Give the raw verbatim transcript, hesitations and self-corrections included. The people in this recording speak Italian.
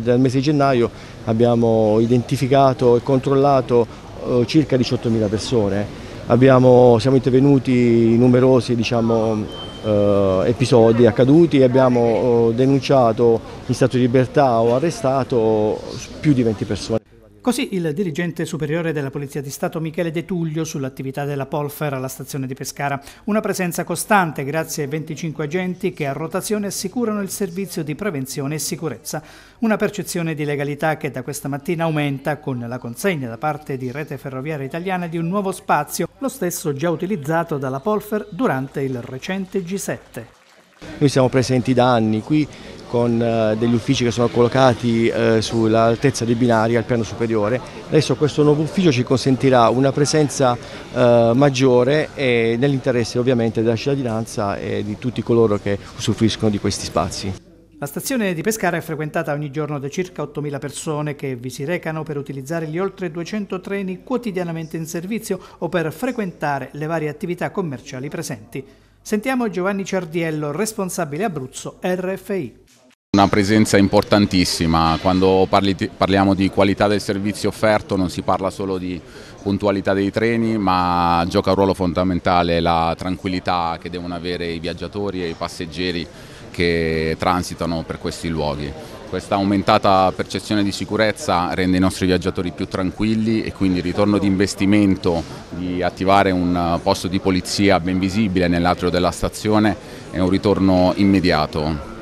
dal mese di gennaio abbiamo identificato e controllato eh, circa diciottomila persone. Abbiamo, siamo intervenuti in numerosi diciamo, eh, episodi accaduti e abbiamo eh, denunciato in stato di libertà o arrestato più di venti persone. Così il dirigente superiore della Polizia di Stato Michele De Tullio sull'attività della Polfer alla stazione di Pescara. Una presenza costante grazie ai venticinque agenti che a rotazione assicurano il servizio di prevenzione e sicurezza. Una percezione di legalità che da questa mattina aumenta con la consegna da parte di Rete Ferroviaria Italiana di un nuovo spazio, lo stesso già utilizzato dalla Polfer durante il recente G sette. Noi siamo presenti da anni qui con eh, degli uffici che sono collocati eh, sull'altezza dei binari al piano superiore. Adesso questo nuovo ufficio ci consentirà una presenza eh, maggiore e nell'interesse ovviamente della cittadinanza e di tutti coloro che usufruiscono di questi spazi. La stazione di Pescara è frequentata ogni giorno da circa ottomila persone che vi si recano per utilizzare gli oltre duecento treni quotidianamente in servizio o per frequentare le varie attività commerciali presenti. Sentiamo Giovanni Ciardiello, responsabile Abruzzo R F I. Una presenza importantissima, quando parli, parliamo di qualità del servizio offerto non si parla solo di puntualità dei treni, ma gioca un ruolo fondamentale la tranquillità che devono avere i viaggiatori e i passeggeri che transitano per questi luoghi. Questa aumentata percezione di sicurezza rende i nostri viaggiatori più tranquilli e quindi il ritorno di investimento di attivare un posto di polizia ben visibile nell'atrio della stazione è un ritorno immediato.